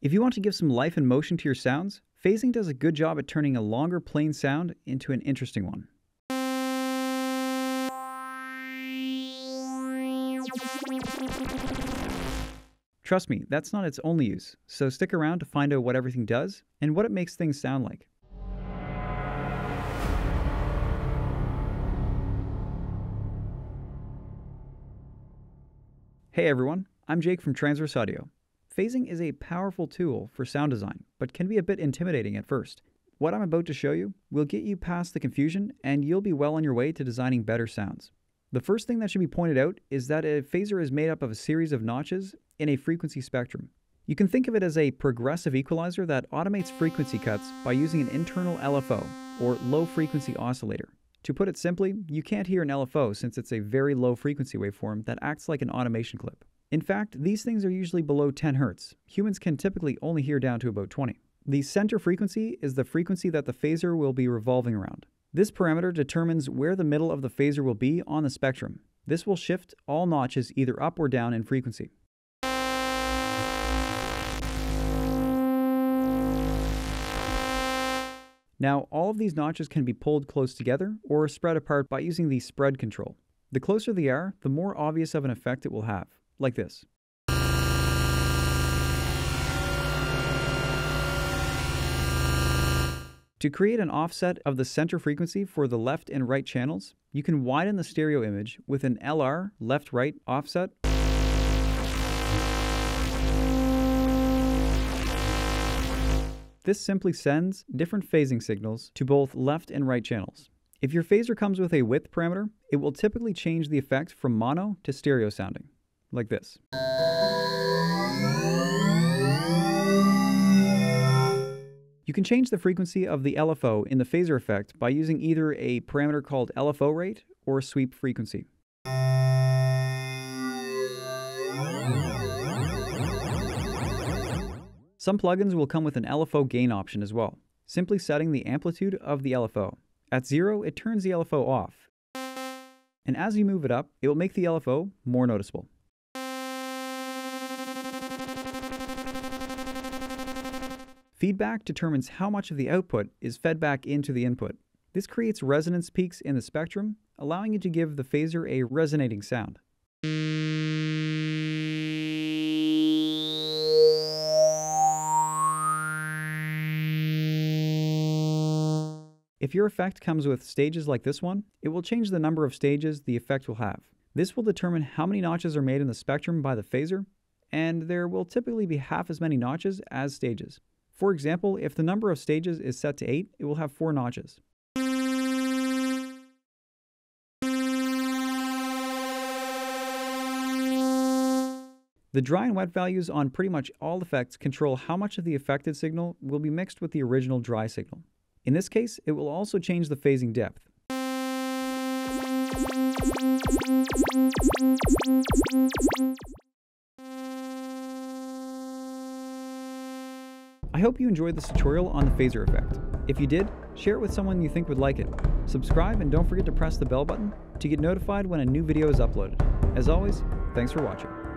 If you want to give some life and motion to your sounds, phasing does a good job at turning a longer plain sound into an interesting one. Trust me, that's not its only use, so stick around to find out what everything does and what it makes things sound like. Hey everyone, I'm Jake from Transverse Audio. Phasing is a powerful tool for sound design, but can be a bit intimidating at first. What I'm about to show you will get you past the confusion and you'll be well on your way to designing better sounds. The first thing that should be pointed out is that a phaser is made up of a series of notches in a frequency spectrum. You can think of it as a progressive equalizer that automates frequency cuts by using an internal LFO, or low frequency oscillator. To put it simply, you can't hear an LFO since it's a very low frequency waveform that acts like an automation clip. In fact, these things are usually below 10 Hz. Humans can typically only hear down to about 20. The center frequency is the frequency that the phaser will be revolving around. This parameter determines where the middle of the phaser will be on the spectrum. This will shift all notches either up or down in frequency. Now, all of these notches can be pulled close together or spread apart by using the spread control. The closer they are, the more obvious of an effect it will have, like this. To create an offset of the center frequency for the left and right channels, you can widen the stereo image with an LR left-right offset. This simply sends different phasing signals to both left and right channels. If your phaser comes with a width parameter, it will typically change the effect from mono to stereo sounding, like this. You can change the frequency of the LFO in the phaser effect by using either a parameter called LFO rate or sweep frequency. Some plugins will come with an LFO gain option as well, simply setting the amplitude of the LFO. At 0, it turns the LFO off, and as you move it up, it will make the LFO more noticeable. Feedback determines how much of the output is fed back into the input. This creates resonance peaks in the spectrum, allowing you to give the phaser a resonating sound. If your effect comes with stages like this one, it will change the number of stages the effect will have. This will determine how many notches are made in the spectrum by the phaser, and there will typically be half as many notches as stages. For example, if the number of stages is set to 8, it will have 4 notches. The dry and wet values on pretty much all effects control how much of the affected signal will be mixed with the original dry signal. In this case, it will also change the phasing depth. I hope you enjoyed this tutorial on the phaser effect. If you did, share it with someone you think would like it. Subscribe and don't forget to press the bell button to get notified when a new video is uploaded. As always, thanks for watching.